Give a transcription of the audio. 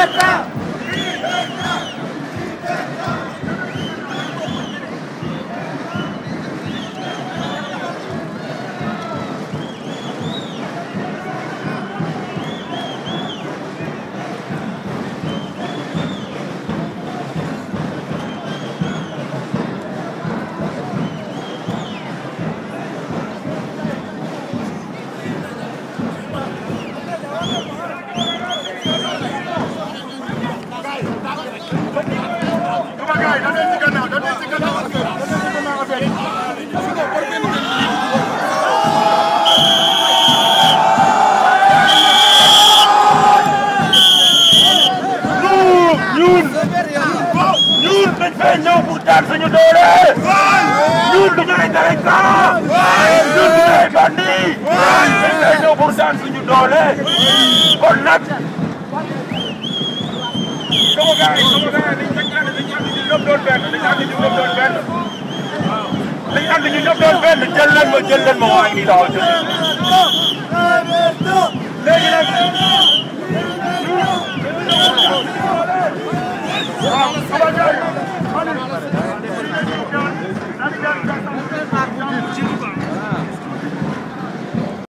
ñëw pour daan suñu doole. ñun du ñu ay délinquant. ñun du ñu ay bandit. dañ koy ñëw pour daan suñu doole. kon nag. sama gars yi dañu ànd ñu ñëpp doon benn dañu ànd ñu ñëpp doon benn. dañu ànd ñu ñëpp doon benn jël leen ma waa ngi taxaw jël léegi nag